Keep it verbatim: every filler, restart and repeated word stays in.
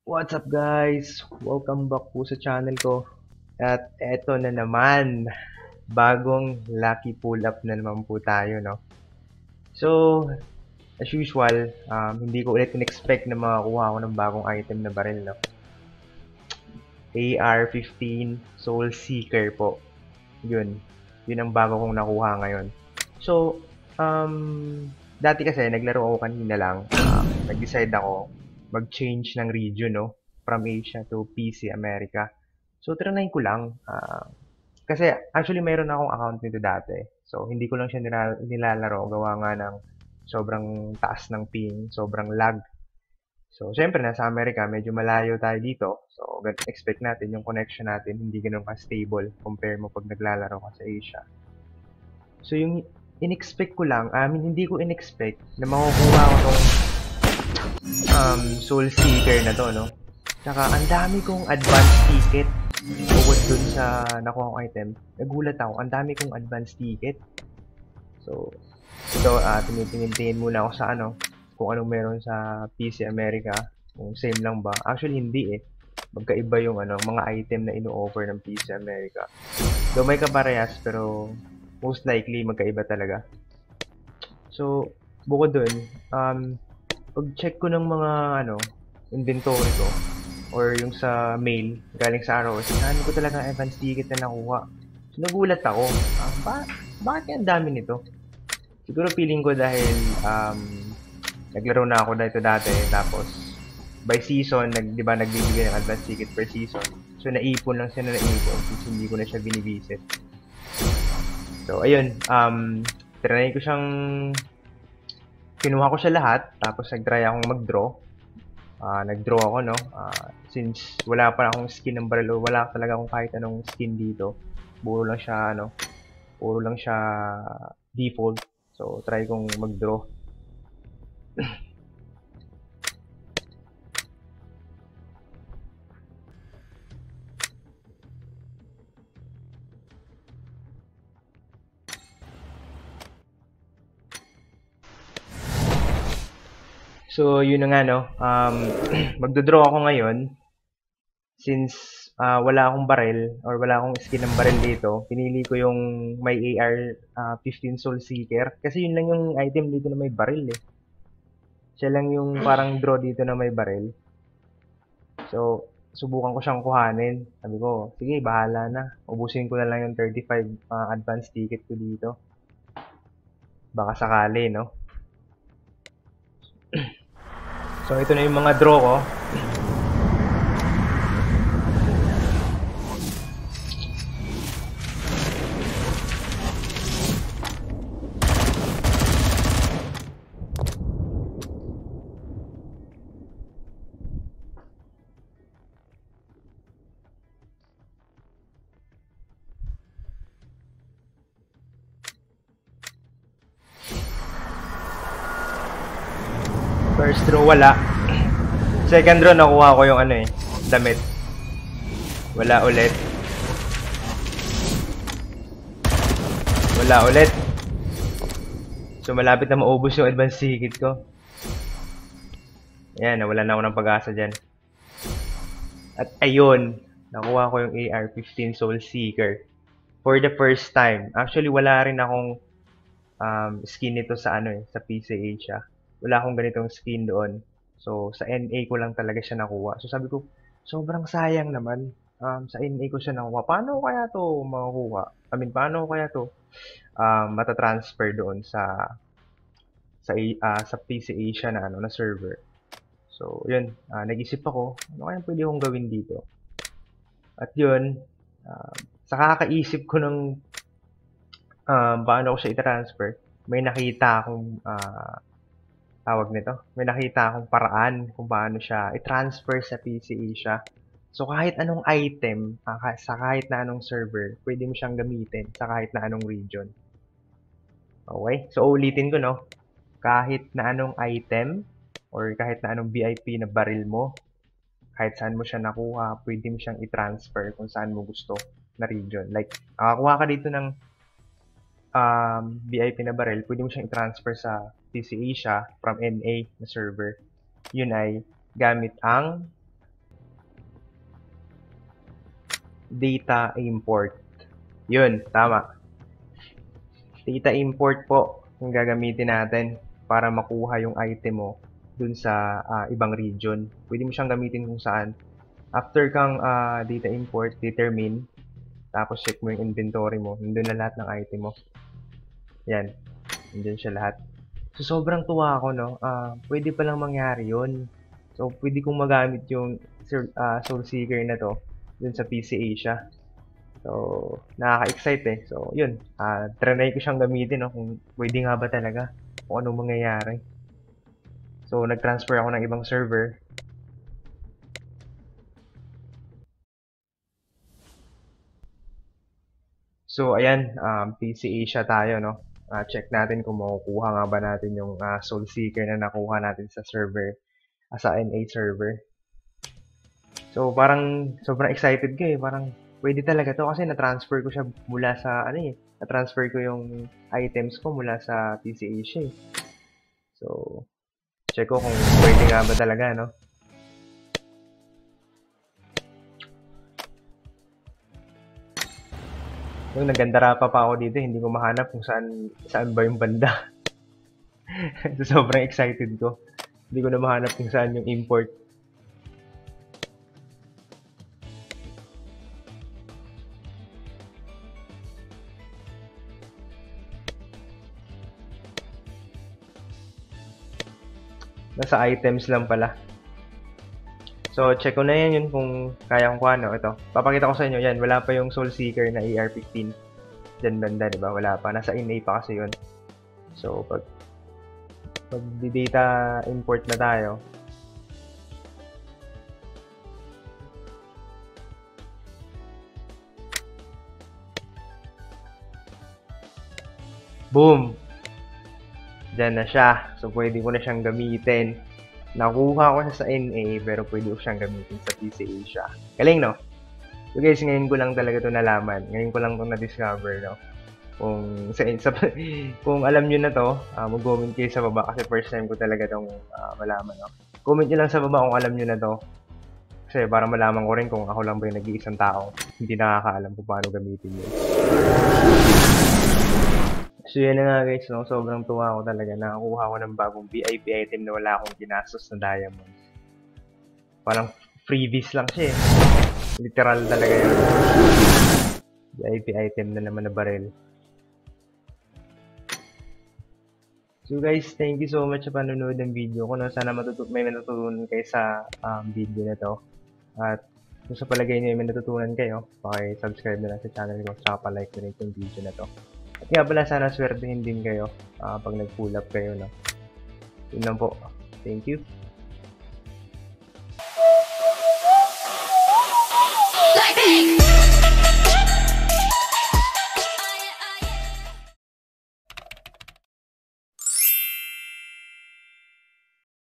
What's up guys? Welcome back po sa channel ko. At eto na naman, bagong lucky pull up na naman po tayo, no? So, as usual, um, hindi ko ulit in-expect na makakuha ako ng bagong item na baril, no? A R fifteen Soul Seeker po. Yun. Yun ang bago kong nakuha ngayon. So, um, dati kasi naglaro ako kanina lang. Uh, nag-decide ako mag-change ng region, no? From Asia to P C America. So, trinay ko lang. Uh, kasi actually mayroon akong account nito dati. So, hindi ko lang siya nila- nilalaro. Gawa nga ng sobrang taas ng ping, sobrang lag. So, syempre, nasa Amerika, medyo malayo tayo dito. So, expect natin yung connection natin hindi ganun ka-stable compare mo pag naglalaro ka sa Asia. So, yung in-expect ko lang, I mean, hindi ko in-expect na makukuha ko tong um, Soul Seeker na to, no? Tsaka, ang dami kong advanced ticket bukod dun sa nakuha kong item. Nagulat ako, ang dami kong advanced ticket. So, ito, uh, tinitingin-tingin muna ako sa ano, kung anong meron sa P C America. Kung same lang ba. Actually, hindi eh. Magkaiba yung ano, mga item na ino-offer ng P C America. Though may kaparehas, pero most likely magkaiba talaga. So, bukod dun, um, pag-check ko ng mga ano, inventory ko, or yung sa mail, galing sa R O S, saan ko talaga advance ticket na nakuha. So, nagulat ako. Ah, ba bakit ang dami nito? Siguro feeling ko dahil um, naglaro na ako dito dati, tapos by season, nag, di ba, nagbibigay ng advance ticket per season. So, naipon lang siya na naipon since hindi ko na siya binivisit. So, ayun, um, trinay ko siyang, kinuha ko siya lahat, tapos nag-try akong mag-draw. Uh, nag-draw ako, no? Uh, since wala pa akong skin ng baril, wala talaga akong kahit anong skin dito. Puro lang siya, ano, puro lang siya default. So, try kong mag-draw. So, yun na nga, no? Um, magdodraw ako ngayon. Since uh, wala akong baril, or wala akong skin ng baril dito, pinili ko yung may A R uh, fifteen Soul Seeker. Kasi yun lang yung item dito na may baril, eh. Siya lang yung parang draw dito na may baril. So, subukan ko siyang kuhanin. Sabi ko, sige, bahala na. Ubusin ko na lang yung thirty-five uh, advance ticket ko dito. Baka sakali, no? So, ito na yung mga draw ko. First draw, wala. Second draw, nakuha ko yung ano eh, damit. Wala ulit. Wala ulit. So, malapit na maubos yung advance ticket ko. Ayan, nawala na ako ng pag-asa dyan. At ayun, nakuha ko yung A R fifteen Soul Seeker. For the first time. Actually, wala rin akong um, skin nito sa ano eh, sa P C Asia. Wala akong ganitong skin doon. So, sa N A ko lang talaga siya nakuha. So, sabi ko, sobrang sayang naman. Um, sa N A ko siya nakuha. Paano kaya to makukuha? I mean, paano kaya to um, matatransfer doon sa sa uh, sa P C Asia na ano na server. So, yun, uh, nag-isip ako, ano kaya pwede kong gawin dito? At yun, uh, sa kakaisip ko ng um, paano ko siya i-transfer, may nakita akong uh, tawag nito, may nakita akong paraan kung paano siya i-transfer sa P C Asia. So, kahit anong item, uh, sa kahit na anong server, pwede mo siyang gamitin sa kahit na anong region. Okay? So, ulitin ko, no? Kahit na anong item, or kahit na anong V I P na baril mo, kahit saan mo siya nakuha, pwede mo siyang i-transfer kung saan mo gusto na region. Like, nakakuha ka dito ng um, V I P na baril, pwede mo siyang i-transfer sa P C Asia from N A na server. Yun ay gamit ang data import. Yun, tama. Data import po yung gagamitin natin para makuha yung item mo dun sa uh, ibang region. Pwede mo siyang gamitin kung saan. After kang uh, data import, determine, tapos check mo yung inventory mo, nandun na lahat ng item mo. Yan, nandun siya lahat. So, sobrang tuwa ako, no? Uh, pwede palang mangyari yun. So, pwede kong magamit yung uh, Soul Seeker na to dun sa P C Asia. So, nakaka-excite eh. So, yun. Uh, trinay ko siyang gamitin, no? Kung pwede nga ba talaga. Kung anong mangyayari. So, nag-transfer ako ng ibang server. So, ayan. Um, P C Asia tayo, no? Uh, check natin kung makukuha nga ba natin yung uh, Soul Seeker na nakuha natin sa server. Uh, sa N A server. So, parang sobrang excited ko eh. Parang pwede talaga to kasi na-transfer ko siya mula sa ano eh. Na-transfer ko yung items ko mula sa P C Asia eh. So, check ko kung pwede nga ba talaga, no? Yung nagandara pa pa ako dito, hindi ko mahanap kung saan saan ba yung banda. So, sobrang excited ko. Hindi ko na mahanap kung saan yung import. Nasa items lang pala. So, check ko na yan yun kung kaya kong kuha, no? Ito. Papakita ko sa inyo, yan. Wala pa yung Soul Seeker na E R fifteen. Diyan banda, diba? Wala pa. Nasa N A pa kasi yun. So, pag pag data import na tayo, boom! Diyan na siya. So, pwede ko na siyang gamitin. Nakuha ko siya sa N A, pero pwede ko siyang gamitin sa P C Asia. Galing, no? So, guys, ngayon ko lang talaga ito nalaman. Ngayon ko lang ito na-discover, no? Kung, sa, sa, kung alam nyo na to, uh, mag-comment kayo sa baba kasi first time ko talaga itong uh, malaman, no? Comment nyo lang sa baba kung alam nyo na to. Kasi para malaman ko rin kung ako lang ba yung nag-iisang tao hindi nakakaalam kung paano gamitin yun. So yan na nga guys, no? Sobrang tuwa ako talaga. Nakakuha ko ng bagong V I P item na wala akong ginastos na diamonds. Parang freebies lang siya eh. Literal talaga yun. V I P item na naman na barrel. So guys, thank you so much sa panonood ng video ko. No? Sana matutu may matutunan kayo sa um, video na to. At kung sa palagay nyo may natutunan kayo, paki-subscribe na lang sa channel ko. Saka pa-like na rin yung video na to. At nga pala, sana swertehin din kayo uh, pag nag-pull up kayo. No? Yun lang po. Thank you. Like